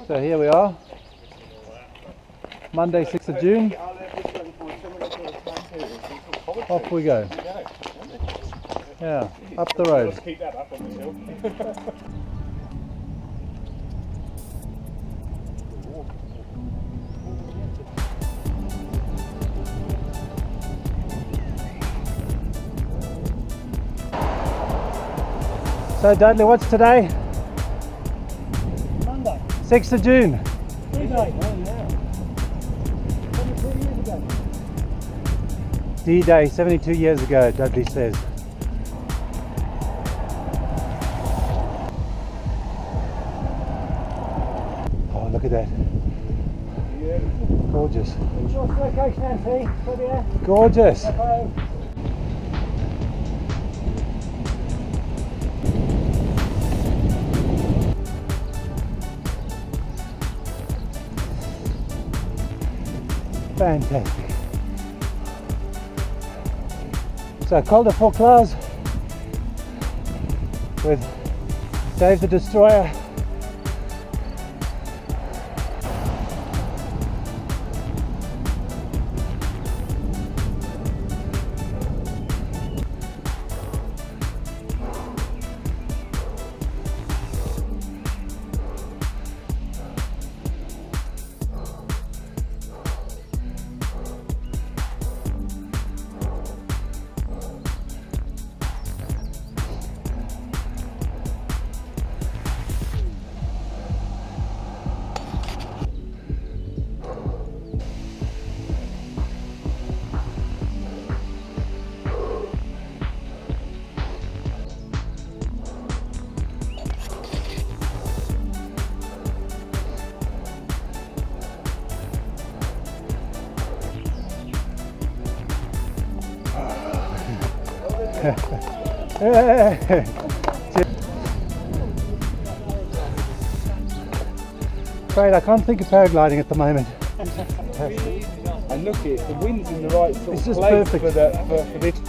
So here we are, Monday 6th of June, off we go. Yeah, up the road. Let's keep that up on this hill. So Dudley, what's today? Monday. 6th of June. D-Day. 72 years ago. D-Day, 72 years ago, Dudley says. Oh, look at that. Gorgeous. Enjoy the location, Annecy. Good, yeah. Gorgeous. Hello. Fantastic. So col de Forclaz with Dave the Destroyer. Afraid I can't think of paragliding at the moment. And look, the wind's in the right sort It's of just place perfect. for this.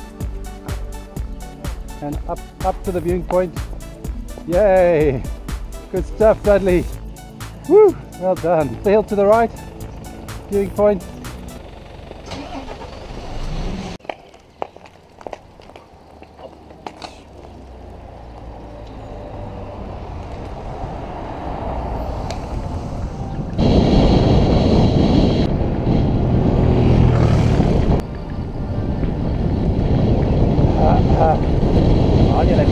And up to the viewing point. Yay! Good stuff, Dudley. Woo! Well done. The hill to the right, viewing point. On your left.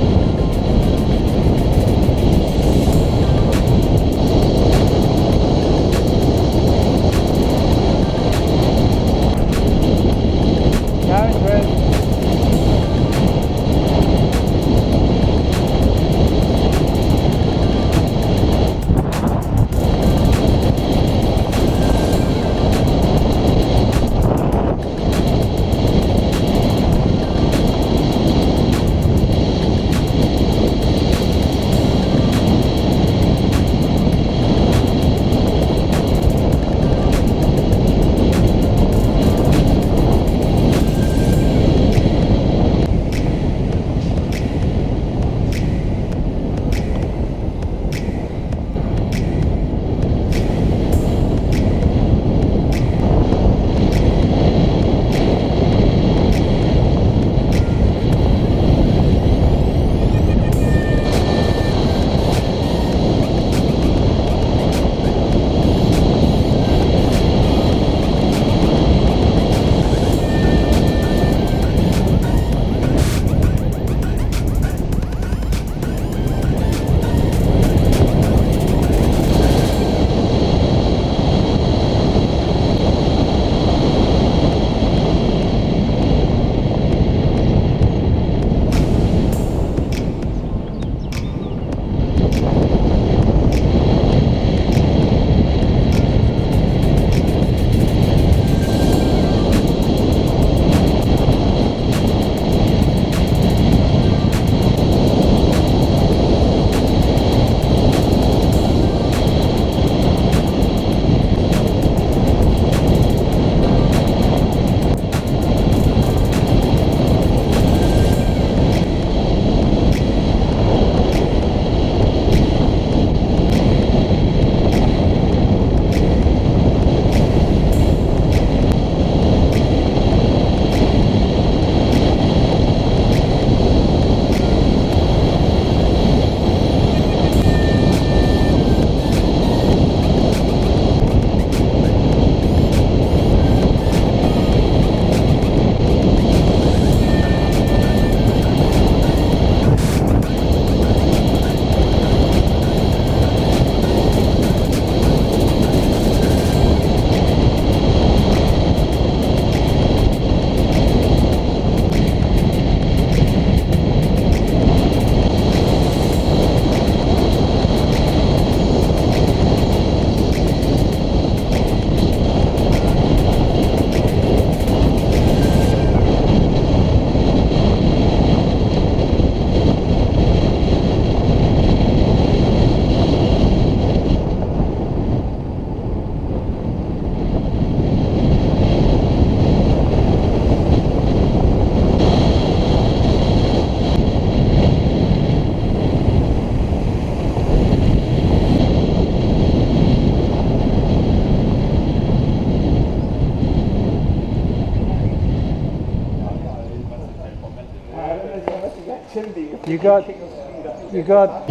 You got.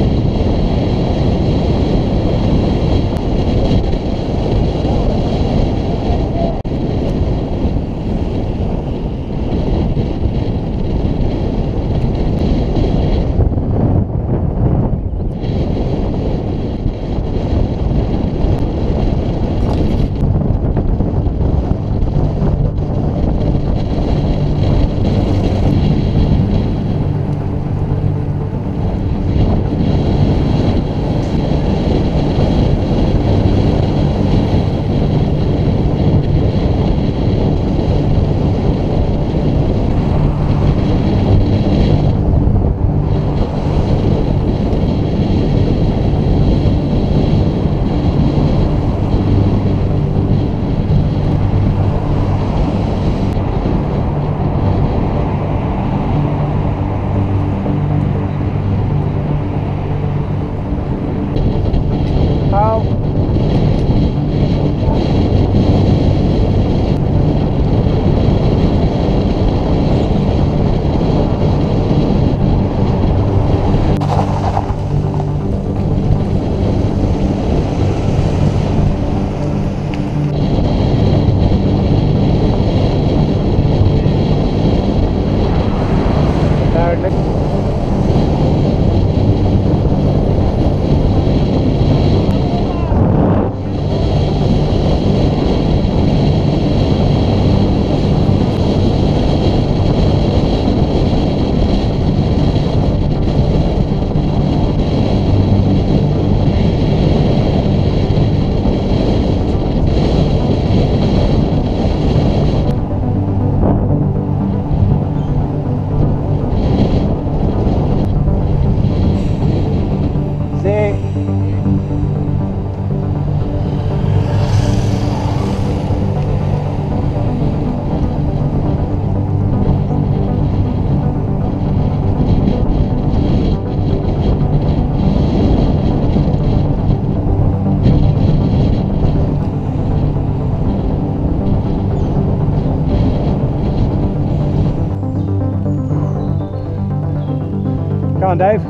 Come on, Dave.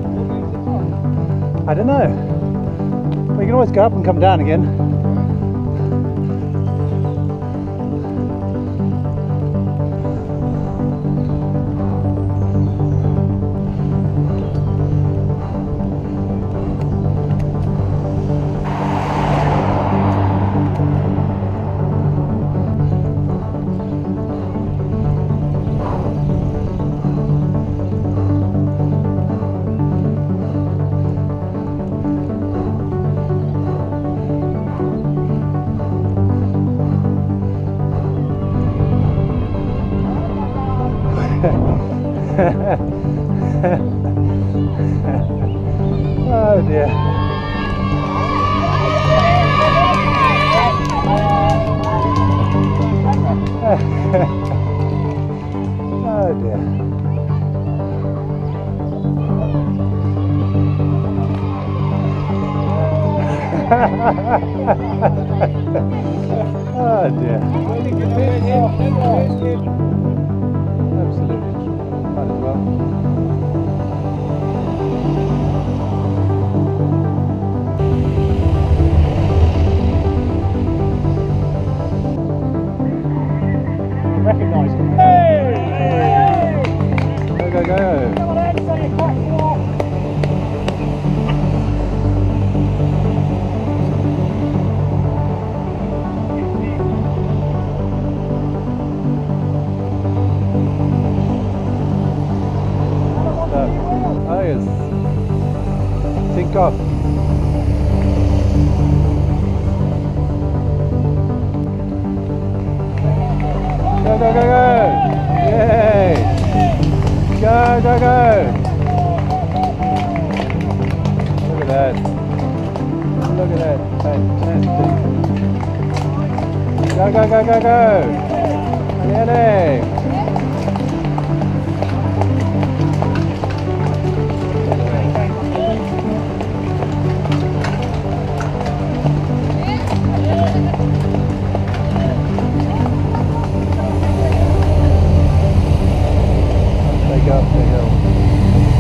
I don't know. We can always go up and come down again. Oh dear. Oh dear. Oh dear. Absolutely. Might as well. Recognise him. Hey! Go, go, go. Come on, Annecy, back you off. Oh yes. Think off. Go, go, go, go! Yay! Go, go, go! Look at that. Look at that. Fantastic. Go, go, go, go, go! Get it! Up the hill.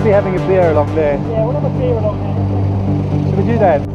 should be having a beer along there. Yeah, we'll have a beer along there. Should we do that?